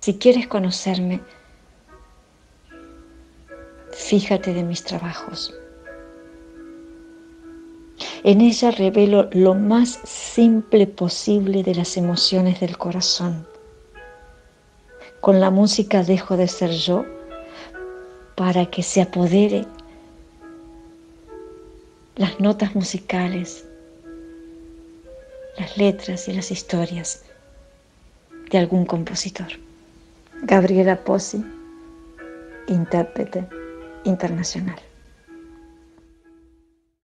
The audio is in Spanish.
Si quieres conocerme, fíjate de mis trabajos. En ella revelo lo más simple posible de las emociones del corazón. Con la música dejo de ser yo para que se apodere las notas musicales, las letras y las historias de algún compositor. Gabriela Pozzi, intérprete internacional.